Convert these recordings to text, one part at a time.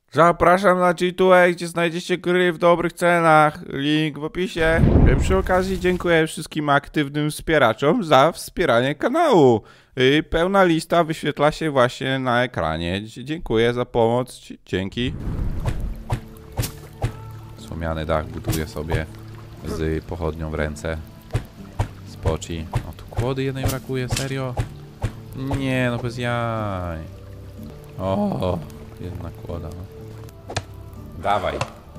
Zapraszam na G2A, gdzie znajdziecie gry w dobrych cenach. Link w opisie. Przy okazji dziękuję wszystkim aktywnym wspieraczom za wspieranie kanału. Pełna lista wyświetla się właśnie na ekranie. Dziękuję za pomoc. Dzięki. Słomiany dach buduję sobie z pochodnią w ręce. Spoci. O, tu kłody jednej brakuje, serio? Nie, no bez jaj. O, jedna kłoda. No. Dawaj.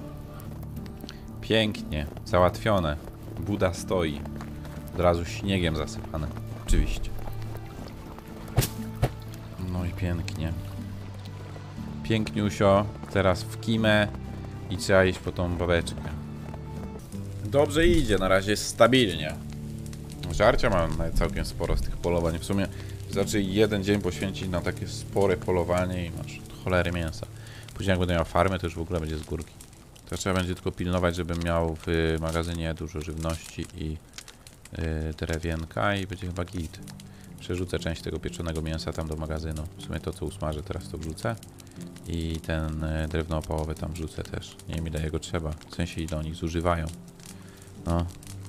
Pięknie. Załatwione. Buda stoi. Od razu śniegiem zasypane. Oczywiście. No i pięknie. Piękniusio. Teraz w kimę. I trzeba iść po tą babeczkę. Dobrze idzie. Na razie jest stabilnie. Żarcia mam całkiem sporo z tych polowań. W sumie wystarczy jeden dzień poświęcić na takie spore polowanie i masz cholery mięsa. Później jak będę miał farmę, to już w ogóle będzie z górki. To trzeba będzie tylko pilnować, żebym miał w magazynie dużo żywności i drewienka i będzie chyba git. Przerzucę część tego pieczonego mięsa tam do magazynu. W sumie to co usmażę teraz to wrzucę. I ten drewno opałowe tam wrzucę też. Nie wiem ile jego trzeba. W sensie ile oni zużywają. No.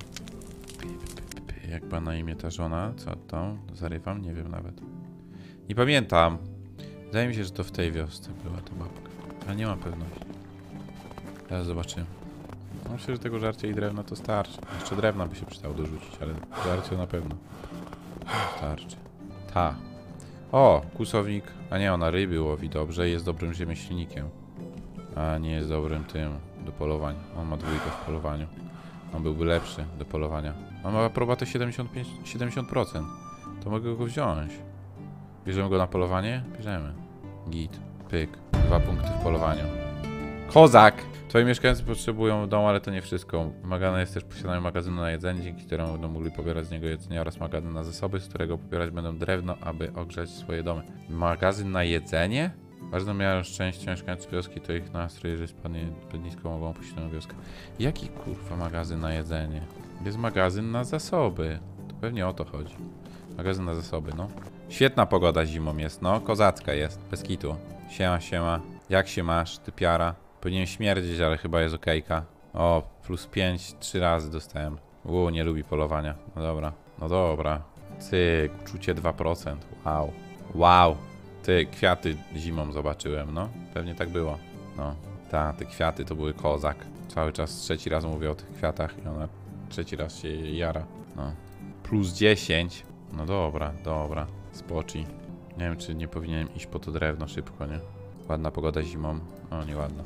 Jak ma na imię ta żona? Co to? Zarywam? Nie wiem nawet. Nie pamiętam. Wydaje mi się, że to w tej wiosce była ta babka. Ale nie mam pewności. Teraz zobaczymy. Myślę, że tego żarcia i drewna to starczy. Jeszcze drewna by się przydało dorzucić, ale żarcie na pewno starczy. Ta. O, kłusownik. A nie, ona ryby łowi dobrze. Jest dobrym rzemieślnikiem. A nie jest dobrym tym do polowania. On ma dwójkę w polowaniu. On byłby lepszy do polowania. On ma aprobatę 70%. To mogę go wziąć. Bierzemy go na polowanie? Bierzemy. Git. Pyk. 2 punkty w polowaniu. Kozak! Twoi mieszkańcy potrzebują domu, ale to nie wszystko. Wymagane jest też posiadanie magazynu na jedzenie, dzięki któremu będą mogli pobierać z niego jedzenie oraz magazyn na zasoby, z którego pobierać będą drewno, aby ogrzać swoje domy. Magazyn na jedzenie? Ważną miarą szczęścia mieszkańców wioski to ich nastrój, jeżeli spadnie zbyt nisko, mogą opuścić tę wioskę. Jaki kurwa magazyn na jedzenie? Jest magazyn na zasoby. To pewnie o to chodzi. Magazyn na zasoby, no. Świetna pogoda zimą jest, no. Kozacka jest, bez kitu. Siema, siema. Jak się masz, ty piara? Powinien śmierdzieć, ale chyba jest okejka. O, plus 5, 3 razy dostałem. Nie lubi polowania. No dobra, no dobra. Cyk, uczucie 2%. Wow. Wow. Ty, kwiaty zimą zobaczyłem, no. Pewnie tak było. No, te kwiaty to były kozak. Cały czas trzeci raz mówię o tych kwiatach i ona trzeci raz się jara. No. Plus 10. No dobra, dobra. Spoci. Nie wiem, czy nie powinienem iść po to drewno szybko, nie? Ładna pogoda zimą. O, nieładna.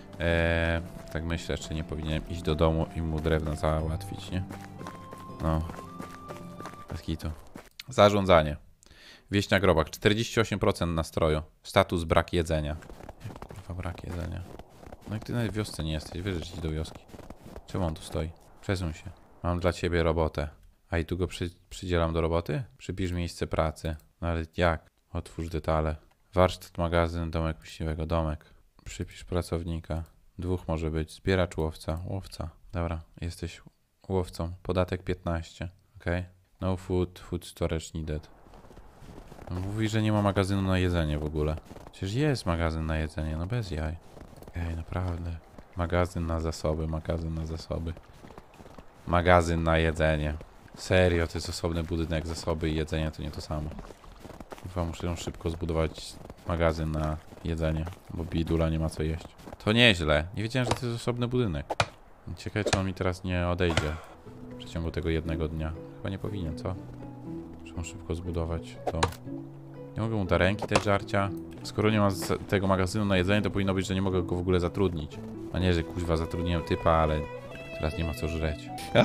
Tak myślę, czy nie powinienem iść do domu i mu drewno załatwić, nie? No. Bez kitu. Zarządzanie. Wieśniak robak. 48% nastroju. Status brak jedzenia. Jak kurwa brak jedzenia? No jak ty nawet w wiosce nie jesteś, wiesz, że idź do wioski. Czemu on tu stoi? Przesuń się. Mam dla ciebie robotę. A i tu go przydzielam do roboty? Przypisz miejsce pracy. No ale jak? Otwórz detale. Warsztat, magazyn, domek myśliwego, domek. Przypisz pracownika. 2 może być. Zbieracz łowca. Łowca. Dobra, jesteś łowcą. Podatek 15. Ok. No food, food storage needed. No, mówi, że nie ma magazynu na jedzenie w ogóle. Przecież jest magazyn na jedzenie, no bez jaj. Ej, naprawdę. Magazyn na zasoby, magazyn na zasoby. Magazyn na jedzenie. Serio, to jest osobny budynek, zasoby i jedzenie to nie to samo. Chyba muszę szybko zbudować magazyn na jedzenie, bo bidula nie ma co jeść. To nieźle. Nie wiedziałem, że to jest osobny budynek. Ciekawe, czy on mi teraz nie odejdzie w przeciągu tego jednego dnia. Chyba nie powinien, co? Muszę szybko zbudować to. Nie mogę mu dać ręki dać żarcia. Skoro nie ma tego magazynu na jedzenie, to powinno być, że nie mogę go w ogóle zatrudnić. A nie, że kuźwa zatrudniłem typa, ale teraz nie ma co żreć.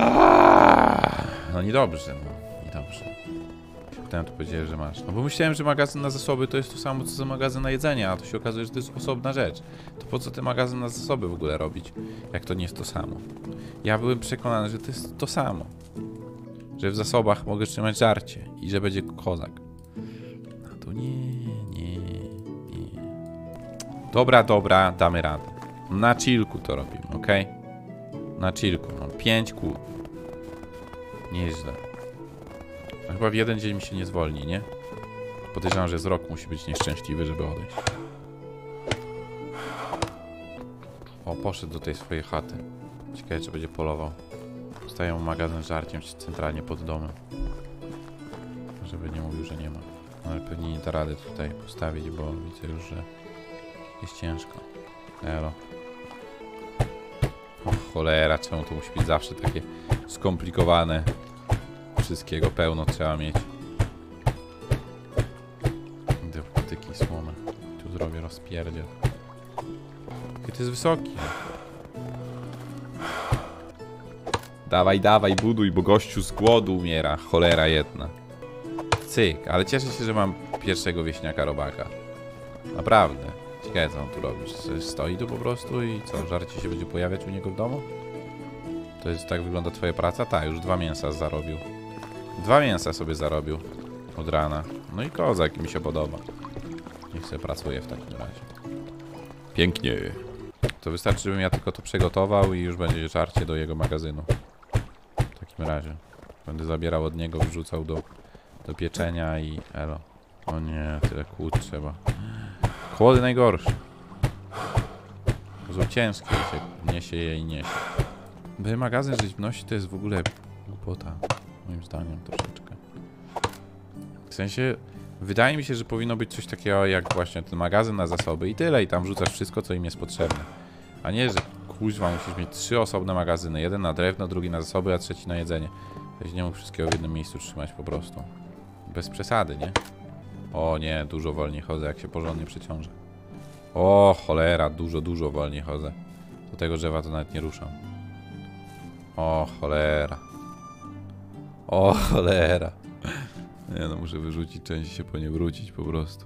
No niedobrze, no. Niedobrze. Potem tu powiedziałem, że masz. No bo myślałem, że magazyn na zasoby to jest to samo, co magazyn na jedzenie, a to się okazuje, że to jest osobna rzecz. To po co ten magazyn na zasoby w ogóle robić, jak to nie jest to samo? Ja byłem przekonany, że to jest to samo. Że w zasobach mogę trzymać żarcie i że będzie kozak. A to nie. Dobra, dobra, damy radę. Na chillku to robimy, ok? Na chillku, mam 5 kół. Nieźle. A chyba w jeden dzień mi się nie zwolni, nie? Podejrzewam, że z rok musi być nieszczęśliwy, żeby odejść. O, poszedł do tej swojej chaty. Ciekawe, czy będzie polował. Postawię mu magazyn z żarciem centralnie pod domem. Żeby nie mówił, że nie ma. No, ale pewnie nie da rady tutaj postawić, bo widzę już, że jest ciężko. Elo. O cholera, czemu to musi być zawsze takie skomplikowane? Wszystkiego pełno trzeba mieć. Idę w patyki, słomę. Tu zrobię rozpierdziel. Jaki to jest wysoki. Dawaj, dawaj, buduj, bo gościu z głodu umiera. Cholera jedna. Cyk, ale cieszę się, że mam pierwszego wieśniaka robaka. Naprawdę. Ciekawe, co on tu robi. Stoi tu po prostu i co, żarcie się będzie pojawiać u niego w domu? To jest, tak wygląda twoja praca? Tak, już 2 mięsa zarobił. 2 mięsa sobie zarobił od rana. No i kozak, mi się podoba. Niech sobie pracuje w takim razie. Pięknie. To wystarczy, żebym ja tylko to przygotował i już będzie żarcie do jego magazynu. W takim razie. Będę zabierał od niego, wrzucał do pieczenia i elo. O nie, tyle kłód trzeba. Chłody najgorsze. To są ciężkie, się niesie je i niesie. By magazyn żywności to jest w ogóle głupota. Moim zdaniem troszeczkę. W sensie, wydaje mi się, że powinno być coś takiego jak właśnie ten magazyn na zasoby i tyle. I tam wrzucasz wszystko, co im jest potrzebne. A nie, że kuźwa, musisz mieć 3 osobne magazyny. Jeden na drewno, drugi na zasoby, a trzeci na jedzenie. Żebyś nie mógł wszystkiego w jednym miejscu trzymać po prostu. Bez przesady, nie? O nie, dużo wolniej chodzę, jak się porządnie przeciążę. O cholera, dużo wolniej chodzę. Do tego drzewa to nawet nie ruszam. O cholera. O cholera. Nie no, muszę wyrzucić część i się po nie wrócić po prostu.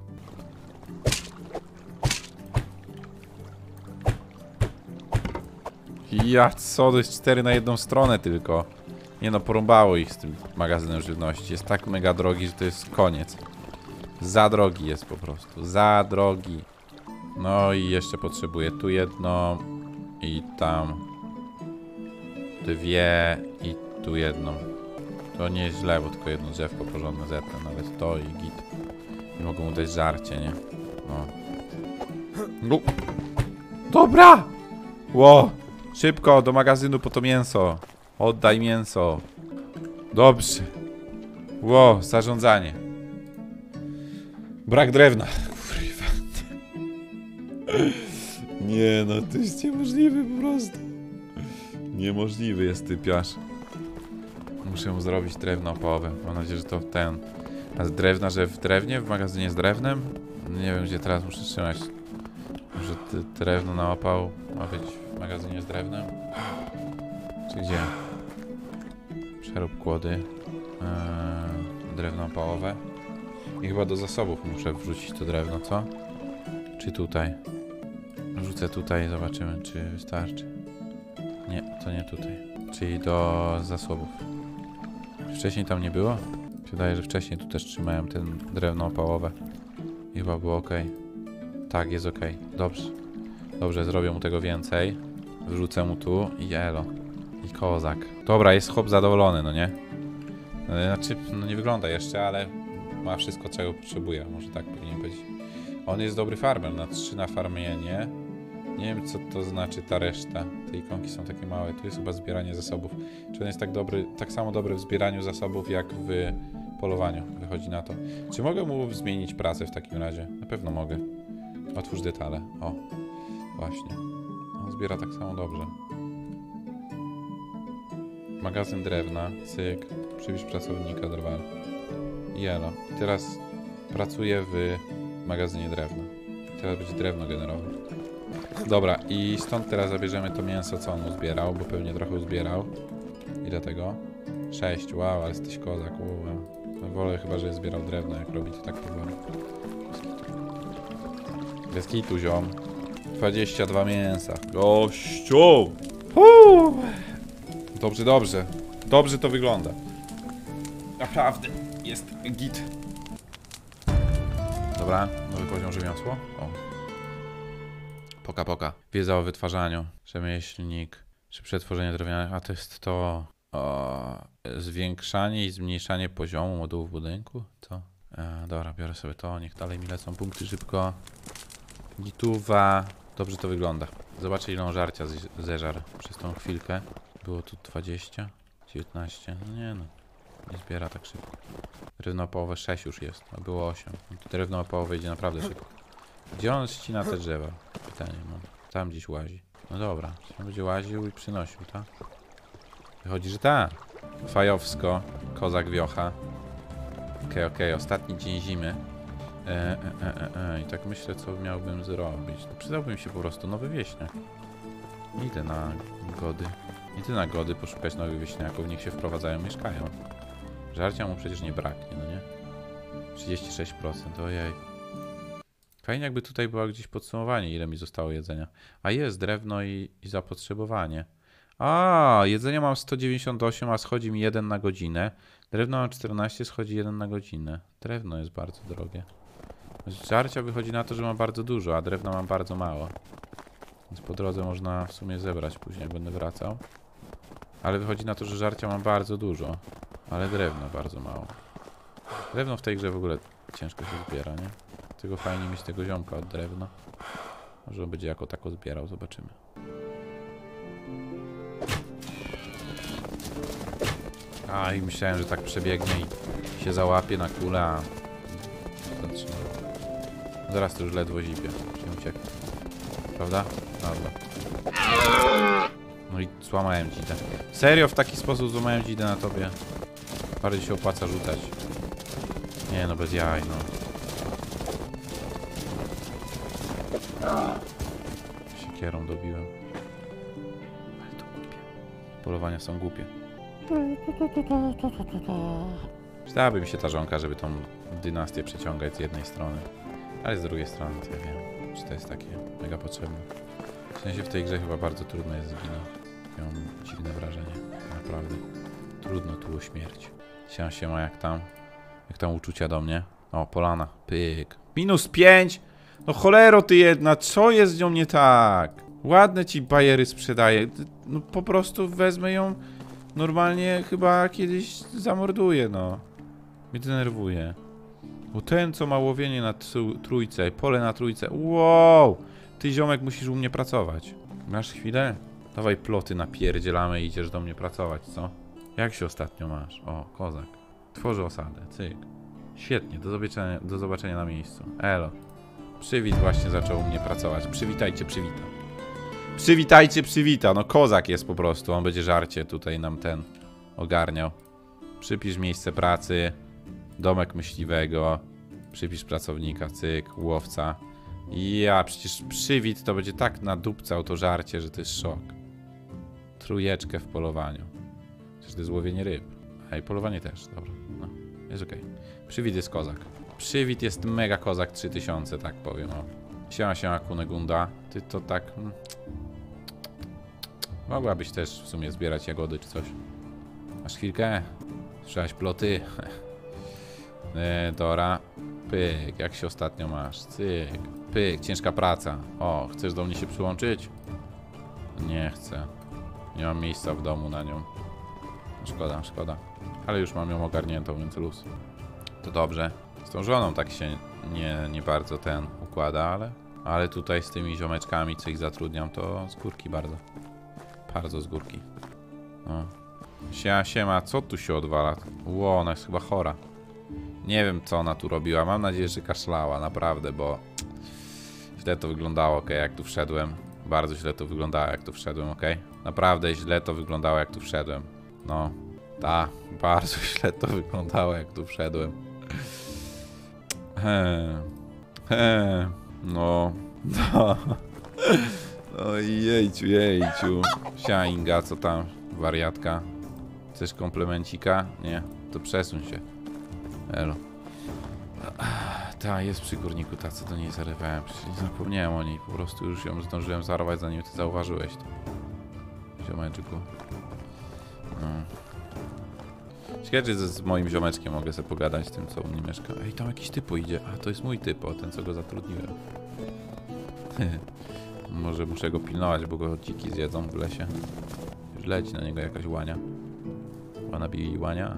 Ja co, to jest 4 na jedną stronę tylko. Nie no, porąbało ich z tym magazynem żywności. Jest tak mega drogi, że to jest koniec. Za drogi jest po prostu. Za drogi. No i jeszcze potrzebuję tu jedno. I tam 2 i tu jedną. To nie jest źle, bo tylko jedno drzewko porządne zetnę. Nawet to i git. I mogą mu dać żarcie, nie? No. Dobra! Ło! Szybko, do magazynu po to mięso. Oddaj mięso. Dobrze. Ło, zarządzanie. Brak drewna. Kurwa. Nie no, to jest niemożliwe po prostu. Niemożliwy jest typiarz. Muszę mu zrobić drewno opałowe. Mam nadzieję, że to ten. A z drewna, że w drewnie? W magazynie z drewnem? Nie wiem, gdzie teraz muszę trzymać. Może drewno na opał ma być w magazynie z drewnem? Czy gdzie? Przerób kłody. Drewno opałowe. I chyba do zasobów muszę wrzucić to drewno, co? Czy tutaj? Rzucę tutaj i zobaczymy, czy wystarczy. Nie, to nie tutaj. Czyli do zasobów. Wcześniej tam nie było? Wydaje, że wcześniej tu też trzymałem ten drewno opałowe. I chyba było ok. Tak, jest ok. Dobrze. Dobrze, zrobię mu tego więcej. Wrzucę mu tu i elo. I kozak. Dobra, jest chłop zadowolony, no nie? Znaczy, no nie wygląda jeszcze, ale ma wszystko, czego potrzebuje. Może tak powinien być. On jest dobry farmer. Na 3 na farmienie. Nie wiem, co to znaczy ta reszta. Te ikonki są takie małe. Tu jest chyba zbieranie zasobów. Czy on jest tak dobry, tak samo dobry w zbieraniu zasobów, jak w polowaniu? Wychodzi na to. Czy mogę mu zmienić pracę w takim razie? Na pewno mogę. Otwórz detale. O, właśnie. On zbiera tak samo dobrze. Magazyn drewna. Cyk. Przywieź pracownika drwal. I elo. I teraz pracuję w magazynie drewna. Teraz będzie drewno generował. Dobra, i stąd teraz zabierzemy to mięso, co on uzbierał, bo pewnie trochę uzbierał. Ile tego? 6, wow, ale jesteś kozak, wow. No, wolę chyba, że zbierał drewno, jak robi to tak powoli. Bez kitu, ziom. 22 mięsa. Gościu! Dobrze, dobrze. Dobrze to wygląda. Naprawdę, jest git. Dobra, nowy poziom rzemiosło. O. Poka, poka. Wiedza o wytwarzaniu. Rzemieślnik. Czy przetworzenie drewnianych. A to jest to... zwiększanie i zmniejszanie poziomu modułów budynku? Co? Dobra, biorę sobie to. Niech dalej mi lecą punkty szybko. Gituwa. Dobrze to wygląda. Zobaczę, ile on żarcia zeżarł przez tą chwilkę. Było tu 20, 19. No nie no. Nie zbiera tak szybko. Drewno opołowe 6 już jest, a było 8. No to drewno opołowe idzie naprawdę szybko. Gdzie on ścina te drzewa? Pytanie mam. Tam gdzieś łazi. No dobra, on będzie łaził i przynosił, tak? Wychodzi, że tak. Fajowsko, kozak wiocha. Okej, ostatni dzień zimy. I tak myślę, co miałbym zrobić. No, przydałby mi się po prostu nowy wieśniak. Idę na gody. Idę na gody poszukać nowych wieśniaków, niech się wprowadzają, mieszkają. Żarcia mu przecież nie braknie, no nie? 36%, ojej. Fajnie jakby tutaj było gdzieś podsumowanie, ile mi zostało jedzenia. A jest drewno i zapotrzebowanie. A, jedzenia mam 198, a schodzi mi 1 na godzinę. Drewno mam 14, schodzi 1 na godzinę. Drewno jest bardzo drogie. Z żarcia wychodzi na to, że mam bardzo dużo, a drewna mam bardzo mało. Więc po drodze można w sumie zebrać później, jak będę wracał. Ale wychodzi na to, że żarcia mam bardzo dużo, ale drewna bardzo mało. Drewno w tej grze w ogóle ciężko się zbiera, nie? Tylko fajnie mieć tego ziomka od drewna. Może on będzie jako tako zbierał, zobaczymy. A i myślałem, że tak przebiegnie i się załapie na kulę, a... Zaraz to już ledwo zipie. Się uciekł. Prawda? Dobra. No i złamałem dzidę. Serio w taki sposób złamałem dzidę na tobie? Bardziej się opłaca rzucać. Nie no, bez jaj, no. Siekierą dobiłem. Ale to głupie. Polowania są głupie. Przydałaby mi się ta żonka, żeby tą dynastię przeciągać z jednej strony. Ale z drugiej strony to ja wiem, czy to jest takie mega potrzebne. W sensie w tej grze chyba bardzo trudno jest zginąć. Mam dziwne wrażenie. Naprawdę. Trudno tu o śmierć. Siema, jak tam? Jak tam uczucia do mnie? O, polana. Pyk. -5! No cholero ty jedna, co jest z nią nie tak? Ładne ci bajery sprzedaję. No po prostu wezmę ją normalnie, chyba kiedyś zamorduję, no. Mnie denerwuje. Bo ten, co ma łowienie na trójce, pole na trójce. Wow! Ty, ziomek, musisz u mnie pracować. Masz chwilę? Dawaj ploty napierdzielamy i idziesz do mnie pracować, co? Jak się ostatnio masz? O, kozak. Tworzy osadę, cyk. Świetnie, do zobaczenia na miejscu. Elo. Przywit właśnie zaczął u mnie pracować. Przywitajcie, przywita. Przywitajcie, przywita. No kozak jest po prostu. On będzie żarcie tutaj nam ten ogarniał. Przypisz miejsce pracy. Domek myśliwego. Przypisz pracownika, cyk, łowca. Ja, przecież przywit to będzie tak nadupcał to żarcie, że to jest szok. Trójeczkę w polowaniu. Przecież to jest łowienie ryb. A i polowanie też, dobra. No, jest okej. Przywit jest kozak. Przywit jest mega kozak 3000, tak powiem. O. Siema, Kunegunda. Ty to tak... Mogłabyś też w sumie zbierać jagody czy coś. Masz chwilkę? Słyszałaś ploty? Dora. Pyk, jak się ostatnio masz? Cyk. Pyk, ciężka praca. O, chcesz do mnie się przyłączyć? Nie chcę. Nie mam miejsca w domu na nią. Szkoda. Ale już mam ją ogarniętą, więc luz. To dobrze. Z tą żoną tak się nie bardzo ten układa, ale tutaj z tymi ziomeczkami, co ich zatrudniam, to z górki bardzo. Bardzo z górki. No. Siema, co tu się odwala? Ło, ona jest chyba chora. Nie wiem, co ona tu robiła. Mam nadzieję, że kaszlała, naprawdę, bo źle to wyglądało, okej, jak tu wszedłem. Bardzo źle to wyglądało, jak tu wszedłem, okej? Naprawdę źle to wyglądało, jak tu wszedłem. No, bardzo źle to wyglądało, jak tu wszedłem. No. No i jejciu. Sia Inga, co tam? Wariatka. Chcesz komplemencika? Nie, to przesuń się. Elo. Ta jest przy górniku, ta co do niej zarywałem. Przecież zapomniałem o niej, po prostu już ją zdążyłem zarować, zanim ty zauważyłeś to. Ziomeczku. No. Ciekawe, czy z moim ziomeczkiem mogę sobie pogadać, z tym, co u mnie mieszka. Ej, tam jakiś typo idzie. A, to jest mój typo, ten, co go zatrudniłem. Może muszę go pilnować, bo go dziki zjedzą w lesie. Już leci na niego jakaś łania. Ona bije łania?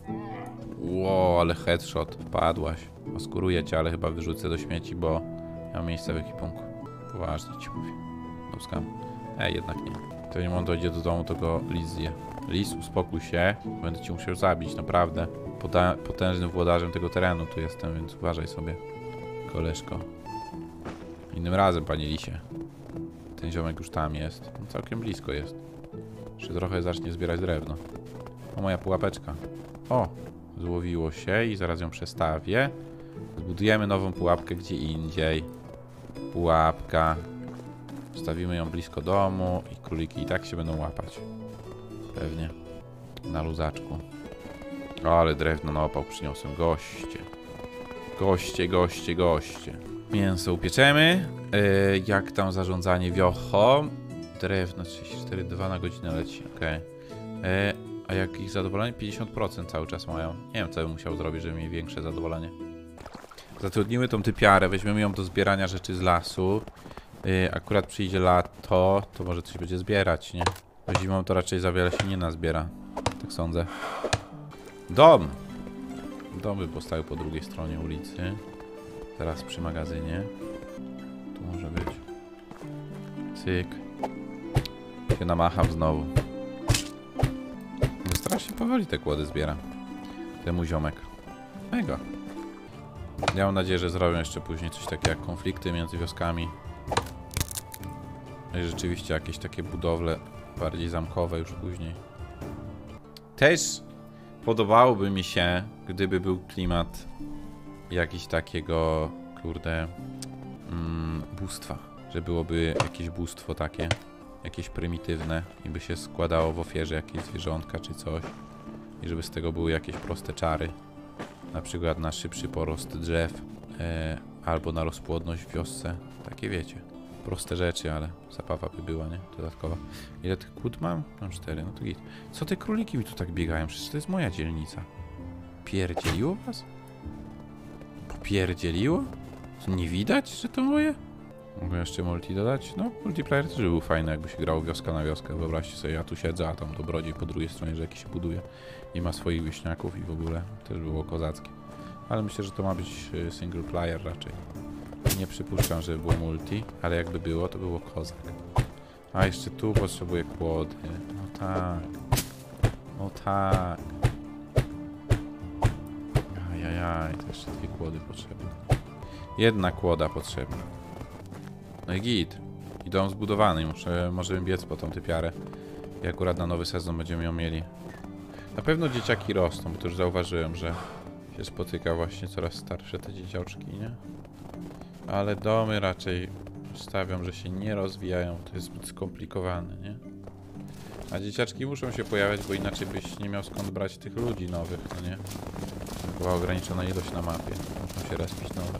Ło, ale headshot. Padłaś. Oskuruję cię, ale chyba wyrzucę do śmieci, bo Nie mam miejsca w ekipunku. Poważnie ci mówię. Luskam. Jednak nie. To nie on dojdzie do domu, to go lis zje. Lis, uspokój się. Będę cię musiał zabić, naprawdę. Potężnym włodarzem tego terenu tu jestem, więc uważaj sobie, koleżko. Innym razem, panie lisie. Ten ziomek już tam jest. No, całkiem blisko jest. Jeszcze trochę zacznie zbierać drewno. O, moja pułapeczka. O, złowiło się i zaraz ją przestawię. Zbudujemy nową pułapkę gdzie indziej. Pułapka. Wstawimy ją blisko domu i króliki i tak się będą łapać. Pewnie. Na luzaczku. O, ale drewno na opał przyniosłem. Goście. Goście, goście, goście. Mięso upieczemy. Jak tam zarządzanie wiochą? Drewno 34,2 na godzinę leci. Okej. A jak ich zadowolenie? 50% cały czas mają. Nie wiem, co bym musiał zrobić, żeby mieć większe zadowolenie. Zatrudnimy tą typiarę, weźmiemy ją do zbierania rzeczy z lasu. Akurat przyjdzie lato, to może coś będzie zbierać, nie? Bo zimą to raczej za wiele się nie nazbiera. Tak sądzę. Dom! Domy powstały po drugiej stronie ulicy. Teraz przy magazynie. Tu może być. Cyk. Się namacham znowu. Bo strasznie powoli te kłody zbiera. Temu ziomek. Mega. Ja mam nadzieję, że zrobią jeszcze później coś takiego jak konflikty między wioskami. I rzeczywiście jakieś takie budowle bardziej zamkowe już później. Też podobałoby mi się, gdyby był klimat jakiś takiego, kurde, bóstwa. Że byłoby jakieś bóstwo takie, jakieś prymitywne i by się składało w ofierze jakieś zwierzątka czy coś. I żeby z tego były jakieś proste czary. Na przykład na szybszy porost drzew, albo na rozpłodność w wiosce. Takie wiecie. Proste rzeczy, ale zabawa by była, nie? Dodatkowa. Ile tych kłód mam? Mam 4, no to git. Co te króliki mi tu tak biegają? Przecież to jest moja dzielnica. Pierdzieliło was? Popierdzieliło? Nie widać, że to moje? Mogę jeszcze multi dodać? No, multiplayer też był fajny, jakby się grało wioska na wioskę. Wyobraźcie sobie, ja tu siedzę, a tam dobrodziej po drugiej stronie rzeki się buduje. I ma swoich wieśniaków i w ogóle. Też było kozackie. Ale myślę, że to ma być single player raczej. Nie przypuszczam, żeby było multi, ale jakby było, to było kozak. A jeszcze tu potrzebuję kłody. No tak. No tak. Ajajaj, to jeszcze 2 kłody potrzebne. 1 kłoda potrzebna. No i git. I dom zbudowany. Możemy biec po tą typiarę. I akurat na nowy sezon będziemy ją mieli. Na pewno dzieciaki rosną, bo to już zauważyłem, że się spotyka właśnie coraz starsze te dzieciaczki, nie? Ale domy raczej stawiam, że się nie rozwijają. To jest zbyt skomplikowane, nie? A dzieciaczki muszą się pojawiać, bo inaczej byś nie miał skąd brać tych ludzi nowych, no nie? Była ograniczona ilość na mapie. Muszą się respić nowe.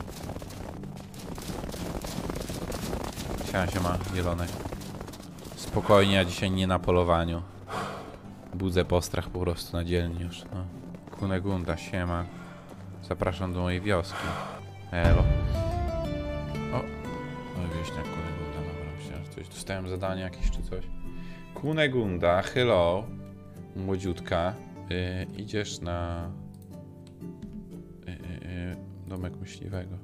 Siema, zielonek. Spokojnie, ja dzisiaj nie na polowaniu. Budzę postrach po prostu na dzielni już, no. Kunegunda, siema. Zapraszam do mojej wioski. Elo. O! No wieśniak Kunegunda, dobra, myślałem, że coś dostałem zadanie jakieś czy coś. Kunegunda, hello. Młodziutka. Idziesz na... domek myśliwego.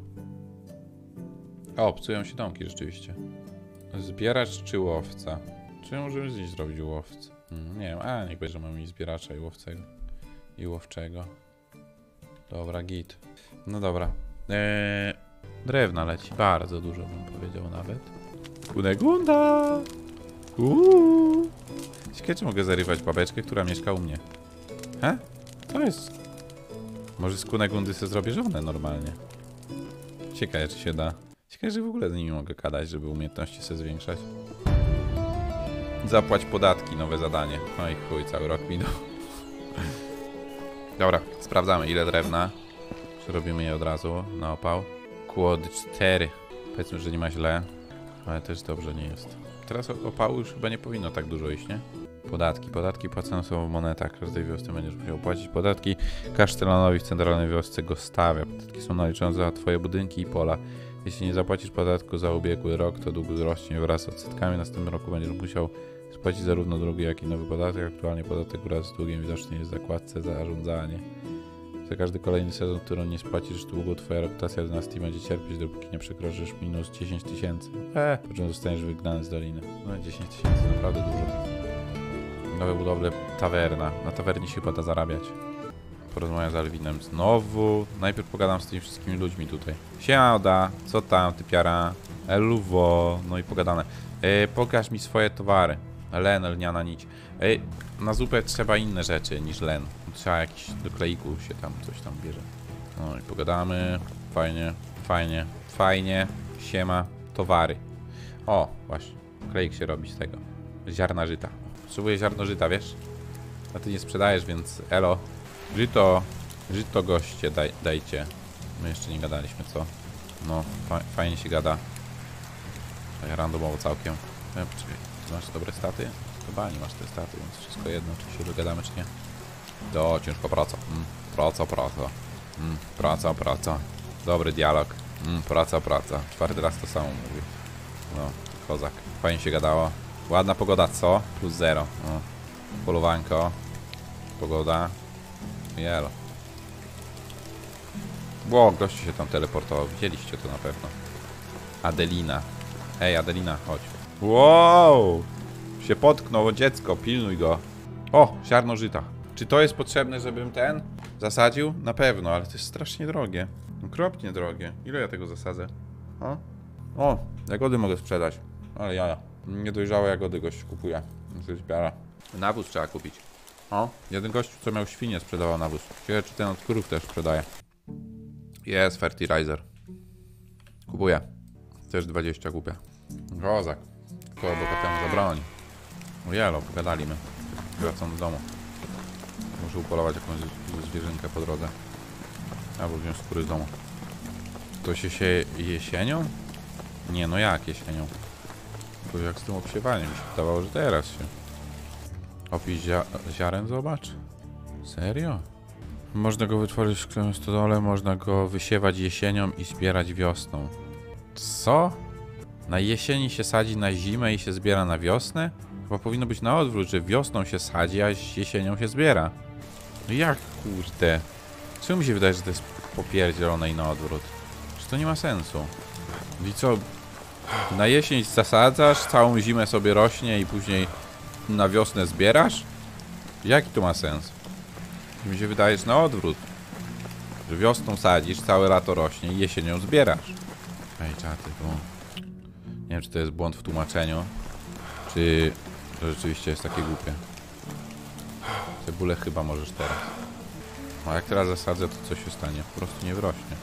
O, psują się domki rzeczywiście. Zbieracz czy łowca? Czy możemy z nich zrobić łowcę? Nie wiem, niech będzie, że mamy i zbieracza i łowczego. Dobra, git. No dobra. Drewna leci, bardzo dużo bym powiedział nawet. Kunegunda! Ciekawe, czy mogę zarywać babeczkę, która mieszka u mnie. He? To jest... Może z Kunegundy sobie zrobię żonę normalnie. Ciekawe, czy się da. Ciekawe, że w ogóle z nimi mogę gadać, żeby umiejętności sobie zwiększać. Zapłać podatki, nowe zadanie. No i chuj, cały rok minął. Dobra, sprawdzamy ile drewna. Przerobimy je od razu na opał. Kłody 4. Powiedzmy, że nie ma źle, ale też dobrze nie jest. Teraz opału już chyba nie powinno tak dużo iść, nie? Podatki płacone są w monetach. Każdej wiosce będziesz musiał płacić podatki. Kasztelanowi w centralnej wiosce go stawia. Podatki są naliczone za twoje budynki i pola. Jeśli nie zapłacisz podatku za ubiegły rok, to dług wzrośnie wraz z odsetkami. W następnym roku będziesz musiał spłacić zarówno drugi, jak i nowy podatek. Aktualnie podatek wraz z długiem widoczny jest w zakładce zarządzanie. Za każdy kolejny sezon, którą nie spłacisz długo, twoja reputacja dynastii będzie cierpieć, dopóki nie przekroczysz minus 10 000. Po czym zostaniesz wygnany z doliny. No 10 000 to naprawdę dużo. Nowe budowle tawerna. Na tawernie się chyba da zarabiać. Porozmawiam z Alwinem znowu. Najpierw pogadam z tymi wszystkimi ludźmi tutaj. Siada, co tam, typiara? Eluwo, no i pogadane. Pokaż mi swoje towary. Len, lniana nić. Na zupę trzeba inne rzeczy niż len. Trzeba jakiś do kleiku się tam coś tam bierze. No i pogadamy. Fajnie, fajnie, fajnie. Siema, towary. O, właśnie. Kleik się robi z tego. Ziarna żyta. Potrzebuję ziarno żyta, wiesz? A ty nie sprzedajesz, więc elo. Żyto goście, dajcie. My jeszcze nie gadaliśmy, co? No, fajnie się gada. Tak randomowo całkiem. Poczekaj, ty masz dobre staty? Chyba nie masz te staty, więc wszystko jedno, czy się dogadamy, czy nie. Ciężko praca. Praca. Dobry dialog. Praca. Czwarty raz to samo mówi. No, kozak. Fajnie się gadało. Ładna pogoda, co? Plus 0. No. Polowanko. Pogoda. Jelo. Ło, gościu się tam teleportował. Widzieliście to na pewno. Adelina. Ej, Adelina, chodź. Wow! Się potknął dziecko, pilnuj go. O, ziarno żyta. Czy to jest potrzebne, żebym ten zasadził? Na pewno, ale to jest strasznie drogie. Okropnie drogie. Ile ja tego zasadzę? O, jagody mogę sprzedać. Ale jaja. Niedojrzałe jagody gość kupuje. To jest biara. Nawóz trzeba kupić. Jeden gościu, co miał świnie, sprzedawał nawóz. Ciekawe, czy ten od krów też sprzedaje. Jest fertilizer. Kupuję. Też 20 kupię. Kozak. Koło bogatemu zabroni. O jelo, pogadaliśmy. Wracam do domu. Muszę upolować jakąś zwierzynkę po drodze. Albo wziąć skóry z domu. To się sieje jesienią? Nie, no jak jesienią? Bo jak z tym obsiewaniem mi się wydawało, że teraz się. Opis ziaren zobacz. Serio? Można go wytworzyć w szklanym stodole, można go wysiewać jesienią i zbierać wiosną. Co? Na jesieni się sadzi na zimę i się zbiera na wiosnę? Chyba powinno być na odwrót, że wiosną się sadzi, a jesienią się zbiera. No jak kurde? Czemu mi się wydaje, że to jest popierdzielone i na odwrót? Że to nie ma sensu. I co? Na jesień zasadzasz, całą zimę sobie rośnie i później na wiosnę zbierasz? Jaki to ma sens? Mi się wydaje, że na odwrót. Że wiosną sadzisz, całe lato rośnie i jesienią zbierasz. Ej, czaty, bo... Nie wiem, czy to jest błąd w tłumaczeniu, czy to rzeczywiście jest takie głupie. Cebulę chyba możesz teraz. A jak teraz zasadzę, to co się stanie? Po prostu nie wrośnie.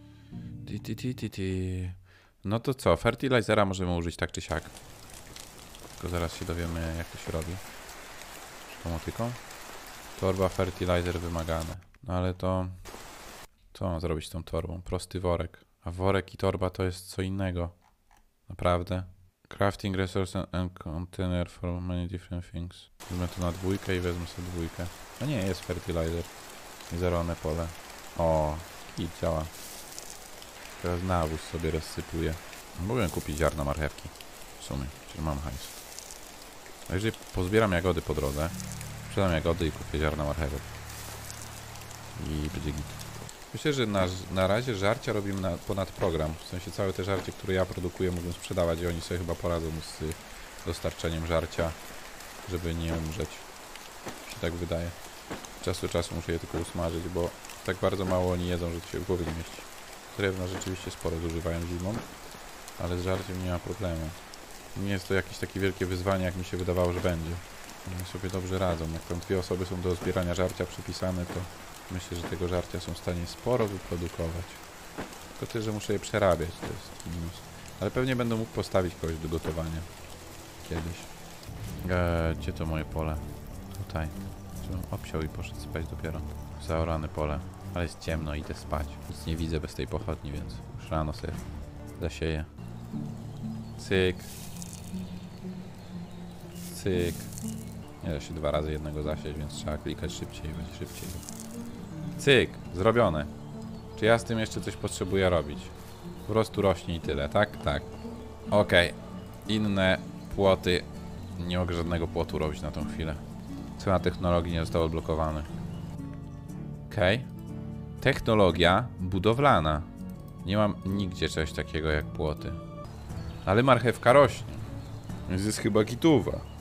No to co? Fertilizera możemy użyć tak czy siak. Tylko zaraz się dowiemy, jak to się robi. Tą motyką. Torba, fertilizer wymagane. No ale to... Co mam zrobić z tą torbą? Prosty worek. A worek i torba to jest co innego. Naprawdę. Crafting resource and container for many different things. Wezmę to na dwójkę i wezmę sobie dwójkę. No nie, jest fertilizer. I zerwane pole. O, kit działa. Teraz nawóz sobie rozsypuję. Mogłem kupić ziarna marchewki. W sumie, czyli mam hajs. A jeżeli pozbieram jagody po drodze, sprzedam jagody i kupię ziarna marchewek. I będzie git. Myślę, że na razie żarcia robimy ponad program. W sensie całe te żarcie, które ja produkuję, mogę sprzedawać i oni sobie chyba poradzą z dostarczeniem żarcia, żeby nie umrzeć. Mi się tak wydaje. Z czasu do czasu muszę je tylko usmażyć, bo tak bardzo mało oni jedzą, że to się w głowie nie mieści. Drewna rzeczywiście sporo zużywają zimą, ale z żarciem nie ma problemu. Nie jest to jakieś takie wielkie wyzwanie, jak mi się wydawało, że będzie. Oni sobie dobrze radzą. Jak tam 2 osoby są do zbierania żarcia przypisane, to myślę, że tego żarcia są w stanie sporo wyprodukować. Tylko tyle, że muszę je przerabiać, to jest minus. Ale pewnie będę mógł postawić kogoś do gotowania. Kiedyś. Gdzie to moje pole? Tutaj. Żebym obsiał i poszedł spać dopiero. Zaorane pole. Ale jest ciemno, idę spać. Nic nie widzę bez tej pochodni, więc już rano sobie zasieję. Cyk. Cyk. Nie da się 2 razy jednego zasieć, więc trzeba klikać szybciej, będzie szybciej. Cyk. Zrobione. Czy ja z tym jeszcze coś potrzebuję robić? Po prostu rośnie i tyle, tak? Tak. Okej. Inne płoty. Nie mogę żadnego płotu robić na tą chwilę. Cena technologii nie została odblokowana. Okej. Technologia budowlana. Nie mam nigdzie czegoś takiego jak płoty. Ale marchewka rośnie. Więc jest chyba gituwa.